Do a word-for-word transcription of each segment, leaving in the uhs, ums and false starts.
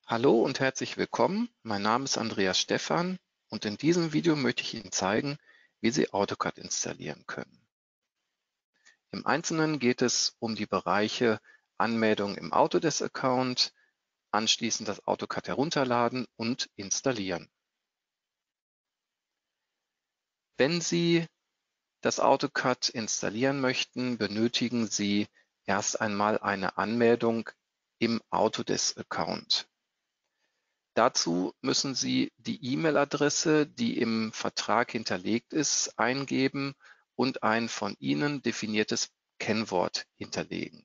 Hallo und herzlich willkommen. Mein Name ist Andreas Stephan und in diesem Video möchte ich Ihnen zeigen, wie Sie AutoCAD installieren können. Im Einzelnen geht es um die Bereiche Anmeldung im Autodesk-Account, anschließend das AutoCAD herunterladen und installieren. Wenn Sie das AutoCAD installieren möchten, benötigen Sie erst einmal eine Anmeldung im Autodesk-Account. Dazu müssen Sie die E-Mail-Adresse, die im Vertrag hinterlegt ist, eingeben und ein von Ihnen definiertes Kennwort hinterlegen.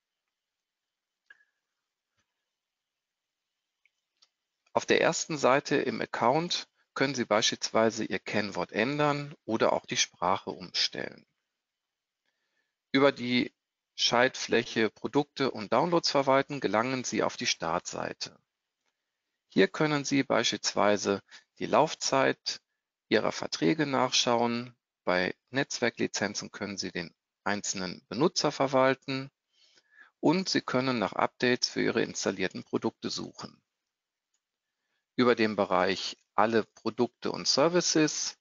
Auf der ersten Seite im Account können Sie beispielsweise Ihr Kennwort ändern oder auch die Sprache umstellen. Über die Schaltfläche Produkte und Downloads verwalten gelangen Sie auf die Startseite. Hier können Sie beispielsweise die Laufzeit Ihrer Verträge nachschauen. Bei Netzwerklizenzen können Sie den einzelnen Benutzer verwalten und Sie können nach Updates für Ihre installierten Produkte suchen. Über den Bereich Alle Produkte und Services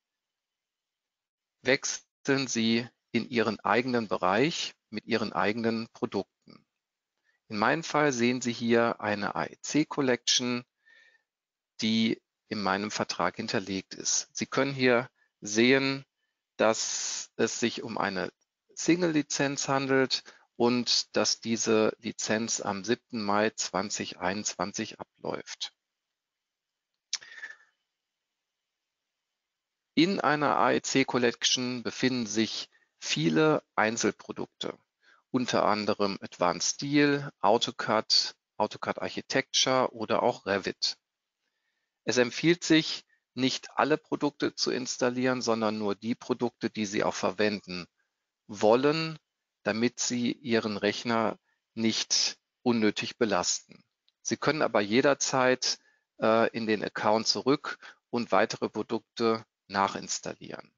wechseln Sie in Ihren eigenen Bereich mit Ihren eigenen Produkten. In meinem Fall sehen Sie hier eine A E C Collection, die in meinem Vertrag hinterlegt ist. Sie können hier sehen, dass es sich um eine Single-Lizenz handelt und dass diese Lizenz am siebten Mai zweitausendeinundzwanzig abläuft. In einer A E C Collection befinden sich viele Einzelprodukte, unter anderem Advanced Steel, AutoCAD, AutoCAD Architecture oder auch Revit. Es empfiehlt sich, nicht alle Produkte zu installieren, sondern nur die Produkte, die Sie auch verwenden wollen, damit Sie Ihren Rechner nicht unnötig belasten. Sie können aber jederzeit äh, in den Account zurück und weitere Produkte nachinstallieren.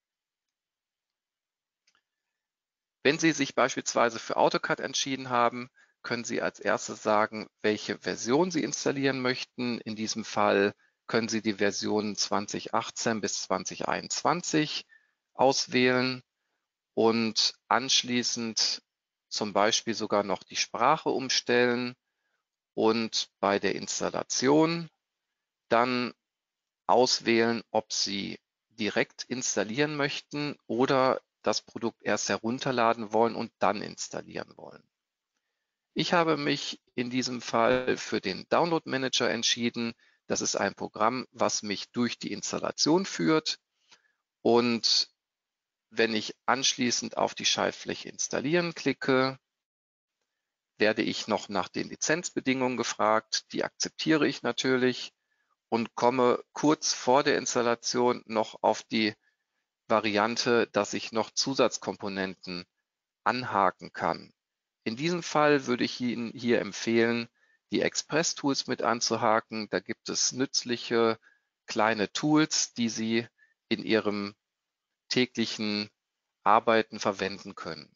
Wenn Sie sich beispielsweise für AutoCAD entschieden haben, können Sie als erstes sagen, welche Version Sie installieren möchten. In diesem Fall können Sie die Version zwanzig achtzehn bis zwanzig einundzwanzig auswählen und anschließend zum Beispiel sogar noch die Sprache umstellen und bei der Installation dann auswählen, ob Sie direkt installieren möchten oder das Produkt erst herunterladen wollen und dann installieren wollen. Ich habe mich in diesem Fall für den Download Manager entschieden. Das ist ein Programm, was mich durch die Installation führt. Und wenn ich anschließend auf die Schaltfläche Installieren klicke, werde ich noch nach den Lizenzbedingungen gefragt. Die akzeptiere ich natürlich und komme kurz vor der Installation noch auf die Variante, dass ich noch Zusatzkomponenten anhaken kann. In diesem Fall würde ich Ihnen hier empfehlen, die Express-Tools mit anzuhaken. Da gibt es nützliche kleine Tools, die Sie in Ihrem täglichen Arbeiten verwenden können.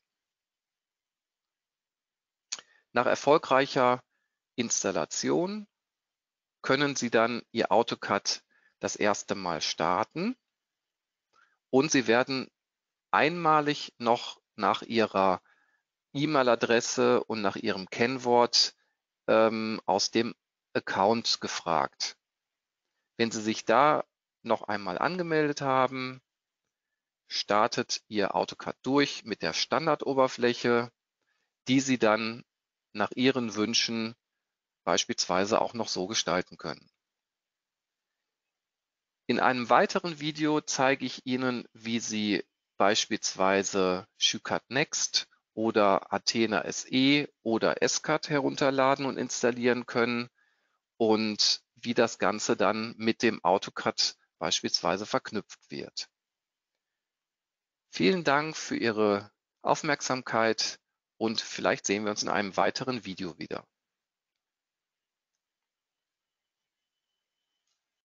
Nach erfolgreicher Installation können Sie dann Ihr AutoCAD das erste Mal starten und Sie werden einmalig noch nach Ihrer E-Mail-Adresse und nach Ihrem Kennwort ähm, aus dem Account gefragt. Wenn Sie sich da noch einmal angemeldet haben, startet Ihr AutoCAD durch mit der Standardoberfläche, die Sie dann nach Ihren Wünschen beispielsweise auch noch so gestalten können. In einem weiteren Video zeige ich Ihnen, wie Sie beispielsweise SchuCAD Next oder Athena S E oder S CAD herunterladen und installieren können und wie das Ganze dann mit dem AutoCAD beispielsweise verknüpft wird. Vielen Dank für Ihre Aufmerksamkeit und vielleicht sehen wir uns in einem weiteren Video wieder.